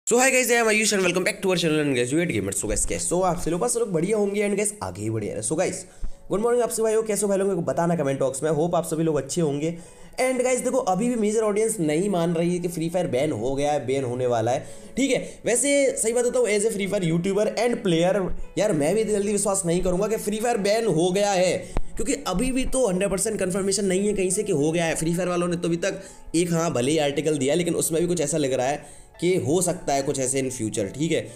So hi guys, I am Ayush and welcome back to our channel and graduate gamers. So guys कैसे आप लोग बढ़िया होंगे and guys आगे ही बढ़िया है। सो गाइस गुड मॉर्निंग आपसे भाइयों, कैसे हो भाई लोगों को बताना कमेंट बॉक्स में। होप आप सभी लोग अच्छे होंगे। एंड गाइस देखो, अभी भी मेजर ऑडियंस नहीं मान रही है कि फ्री फायर बैन हो गया है, बैन होने वाला है। ठीक है, वैसे सही बात बताऊं, as a free fire YouTuber and player यार मैं भी जल्दी विश्वास नहीं करूंगा कि फ्री फायर बैन हो गया है, क्योंकि अभी भी तो 100% कंफर्मेशन नहीं है कहीं से कि हो गया है। फ्री फायर वालों ने तो अभी तक एक भले ही आर्टिकल दिया, लेकिन उसमें भी कुछ ऐसा लग रहा है कि हो सकता है कुछ ऐसे इन फ्यूचर। ठीक है,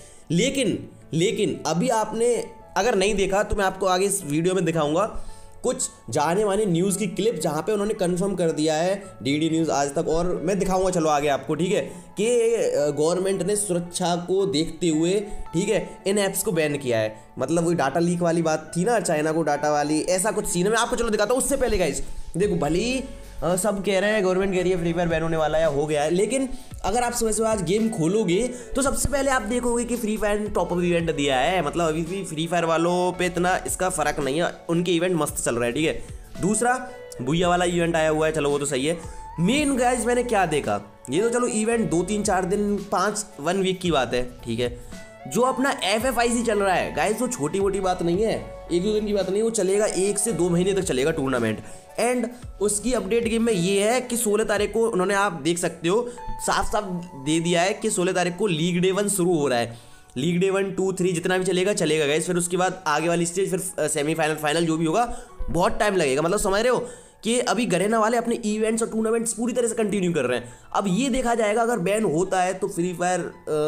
लेकिन अभी आपने अगर नहीं देखा तो मैं आपको आगे इस वीडियो में दिखाऊंगा कुछ जाने माने न्यूज़ की क्लिप जहां पे उन्होंने कंफर्म कर दिया है डीडी न्यूज़ आज तक, और मैं दिखाऊंगा चलो आगे आपको। ठीक है, कि गवर्नमेंट ने सुरक्षा को देखते हुए ठीक है इन ऐप्स को बैन किया है। मतलब वही डाटा लीक वाली बात थी ना, चाइना को डाटा वाली, ऐसा कुछ सीन है। मैं आपको चलो दिखाता हूँ। उससे पहले गाइस देखो, भले ही सब कह रहे हैं, गवर्नमेंट कह रही है फ्री फायर बैन होने वाला है, हो गया है, लेकिन अगर आप सुबह आज गेम खोलोगे तो सबसे पहले आप देखोगे कि फ्री फायर ने टॉप अप इवेंट दिया है। मतलब अभी भी फ्री फायर वालों पे इतना इसका फर्क नहीं है, उनके इवेंट मस्त चल रहा है। ठीक है, दूसरा बुया वाला इवेंट आया हुआ है, चलो वो तो सही है। मेन गाइस मैंने क्या देखा, ये तो चलो इवेंट 2-3-4 दिन 1 वीक की बात है। ठीक है, जो अपना FFIC चल रहा है गाइस, वो छोटी मोटी बात नहीं है, 1-2 दिन की बात नहीं, वो चलेगा 1 से 2 महीने तक चलेगा टूर्नामेंट। एंड उसकी अपडेट गेम में ये है कि 16 तारीख को उन्होंने, आप देख सकते हो साफ साफ दे दिया है कि 16 तारीख को लीग डे 1 शुरू हो रहा है। लीग डे 1, 2, 3 जितना भी चलेगा गाइस। फिर उसके बाद आगे वाली स्टेज, फिर सेमीफाइनल, फाइनल जो भी होगा, बहुत टाइम लगेगा। मतलब समझ रहे हो कि अभी गरेना वाले अपने इवेंट्स और टूर्नामेंट्स पूरी तरह से कंटिन्यू कर रहे हैं। अब ये देखा जाएगा अगर बैन होता है तो फ्री फायर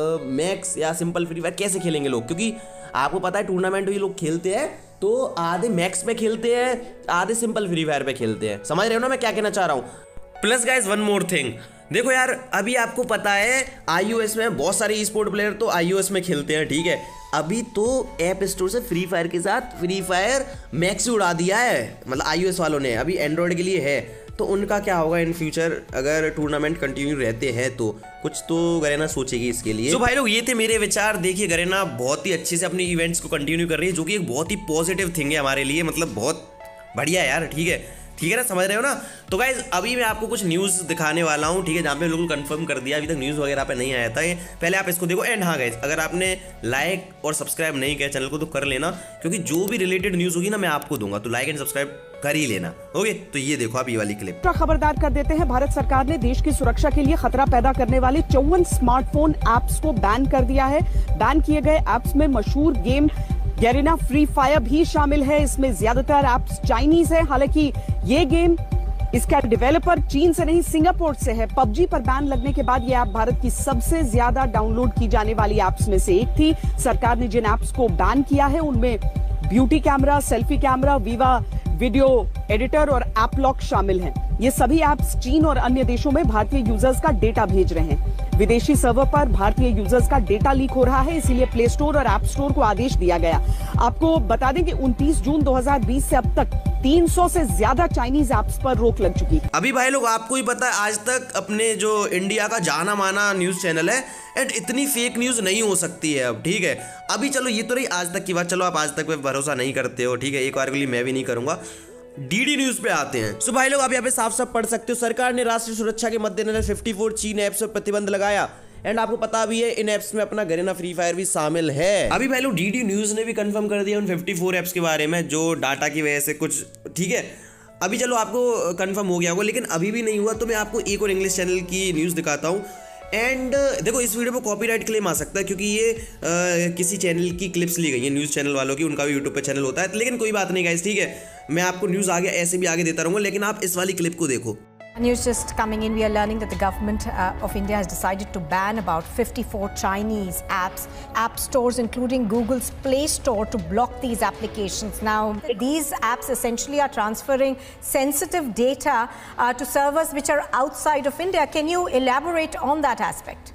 मैक्स या सिंपल फ्री फायर कैसे खेलेंगे लोग, क्योंकि आपको पता है टूर्नामेंट भी लोग खेलते हैं तो आधे मैक्स पे खेलते हैं, आधे सिंपल फ्री फायर पे खेलते हैं। समझ रहे हो ना मैं क्या कहना चाह रहा हूँ। Plus guys one more thing, देखो यार अभी आपको पता है iOS में बहुत सारे स्पोर्ट प्लेयर तो iOS में खेलते हैं। ठीक है, अभी तो ऐप स्टोर से फ्री फायर के साथ फ्री फायर मैक्स उड़ा दिया है, मतलब iOS वालों ने। अभी एंड्रॉयड के लिए है, तो उनका क्या होगा इन फ्यूचर अगर टूर्नामेंट कंटिन्यू रहते हैं तो कुछ तो गरेना सोचेगी इसके लिए। तो भाई लोग ये थे मेरे विचार। देखिए गरेना बहुत ही अच्छे से अपनी इवेंट्स को कंटिन्यू कर रही है, जो कि एक बहुत ही पॉजिटिव थिंग है हमारे लिए, मतलब बहुत बढ़िया है यार। ठीक है ना, समझ रहे हो ना। तो गाइज अभी मैं आपको कुछ न्यूज़ दिखाने वाला हूँ, ठीक है, जहाँ पे बिल्कुल कंफर्म कर दिया, अभी तक न्यूज़ वगैरह पे नहीं आया था ये। पहले आप इसको देखो। एंड हाँ गाइज, अगर आपने लाइक और सब्सक्राइब नहीं किया चैनल को तो कर लेना, क्योंकि जो भी रिलेटेड न्यूज़ होगी ना मैं आपको दूंगा, तो लाइक एंड सब्सक्राइब कर ही लेना। ओके, तो ये देखो आप ये वाली क्लिप। खबरदार कर देते हैं, भारत सरकार ने देश की सुरक्षा के लिए खतरा पैदा करने वाले 54 स्मार्टफोन ऐप्स को बैन कर दिया है। बैन किए गए ऐप्स में मशहूर गेम गरेना फ्री फायर भी शामिल है। इसमें ज्यादातर ऐप्स चाइनीज है, हालांकि ये गेम, इसका डेवलपर चीन से नहीं सिंगापुर से है। PUBG पर बैन लगने के बाद ये ऐप भारत की सबसे ज्यादा डाउनलोड की जाने वाली ऐप्स में से एक थी। सरकार ने जिन ऐप्स को बैन किया है उनमें beauty camera, selfie camera, viva video editor और ऐप लॉक शामिल हैं। ये सभी ऐप्स चीन और अन्य देशों में भारतीय यूजर्स का डेटा भेज रहे हैं। विदेशी सर्वर पर भारतीय यूजर्स का डेटा लीक हो रहा है, इसीलिए प्ले स्टोर और ऐप स्टोर को आदेश दिया गया। आपको बता दें कि 29 जून 2020 से अब तक 300 से ज्यादा चाइनीज ऐप्स पर रोक लग चुकी है। अभी भाई लोग आपको ही पता है, आज तक अपने जो इंडिया का जाना माना न्यूज चैनल है, एंड इतनी फेक न्यूज नहीं हो सकती है अब। ठीक है, अभी चलो ये तो रही आज तक की बात, चलो आप आज तक पे भरोसा नहीं करते हो। ठीक है, एक बार के लिए मैं भी नहीं करूंगा। डीडी न्यूज पे आते हैं। सो भाई लोग आप यहाँ पे साफ साफ पढ़ सकते हो, सरकार ने राष्ट्रीय सुरक्षा के मद्देनजर 54 चीन ऐप्स पर प्रतिबंध लगाया। एंड आपको पता भी है इन ऐप्स में अपना गरेना फ्री फायर भी शामिल है। अभी भाई लोग डीडी न्यूज ने भी कंफर्म कर दिया उन 54 ऐप्स के बारे में, जो डाटा की वजह से कुछ। ठीक है, अभी चलो आपको कंफर्म हो गया होगा, लेकिन अभी भी नहीं हुआ तो मैं आपको एक और इंग्लिश चैनल की न्यूज़ दिखाता हूँ। एंड देखो इस वीडियो पे कॉपीराइट क्लेम आ सकता है, क्योंकि ये किसी चैनल की क्लिप्स ली गई है, न्यूज़ चैनल वालों की, उनका भी यूट्यूब पे चैनल होता है, लेकिन कोई बात नहीं गाइस। ठीक है, मैं आपको न्यूज़ आगे ऐसे भी आगे देता रहूँगा, लेकिन आप इस वाली क्लिप को देखो। News just coming in, we are learning that the government of India has decided to ban about 54 Chinese app stores, including Google's Play Store, to block these applications. Now, these apps essentially are transferring sensitive data to servers which are outside of India. Can you elaborate on that aspect?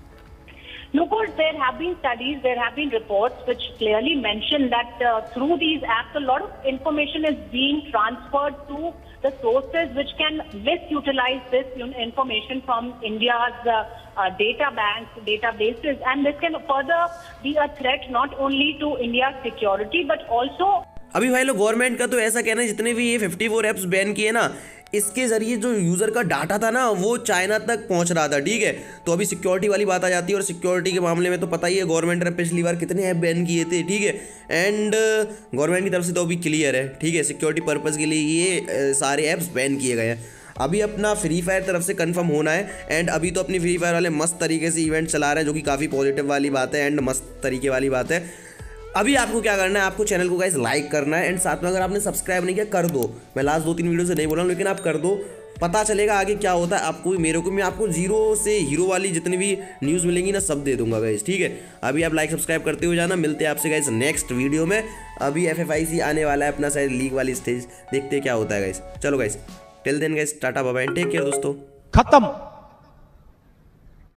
No, of course, there have been studies, there have been reports which clearly mention that through these apps, a lot of information is being transferred to the sources which can misutilize this information from India's data banks, databases, and this can further be a threat not only to India's security but also अभी भाई लोग government का तो ऐसा कहना है, जितने भी ये 54 ऐप्स बैन किए ना, इसके ज़रिए जो यूज़र का डाटा था ना वो चाइना तक पहुंच रहा था, ठीक है। तो अभी सिक्योरिटी वाली बात आ जाती है, और सिक्योरिटी के मामले में तो पता ही है गवर्नमेंट ने पिछली बार कितने ऐप बैन किए थे, ठीक है। एंड गवर्नमेंट की तरफ से तो अभी क्लियर है, ठीक है, सिक्योरिटी पर्पज़ के लिए ये सारे ऐप्स बैन किए गए हैं। अभी अपना फ्री फायर तरफ से कंफर्म होना है, एंड अभी तो अपनी फ्री फायर वाले मस्त तरीके से इवेंट चला रहे हैं, जो कि काफ़ी पॉजिटिव वाली बात है एंड मस्त तरीके वाली बात है। अभी आपको क्या करना है, आपको चैनल को गाइस लाइक करना है, एंड साथ में अगर आपने सब्सक्राइब नहीं किया कर दो। मैं लास्ट 2-3 वीडियो से नहीं बोल रहा हूँ, लेकिन आप कर दो, पता चलेगा आगे क्या होता है आपको भी मेरे को। मैं आपको जीरो से हीरो वाली जितनी भी न्यूज़ मिलेंगी ना सब दे दूंगा गाइस, ठीक है। अभी आप लाइक सब्सक्राइब करते हुए जाना, मिलते हैं आपसे गाइस नेक्स्ट वीडियो में। अभी FFIC आने वाला है अपना शायद लीग वाली स्टेज, देखते हैं क्या होता है गाइस। चलो guys, till then guys, tata bye bye, take care दोस्तों। खत्म।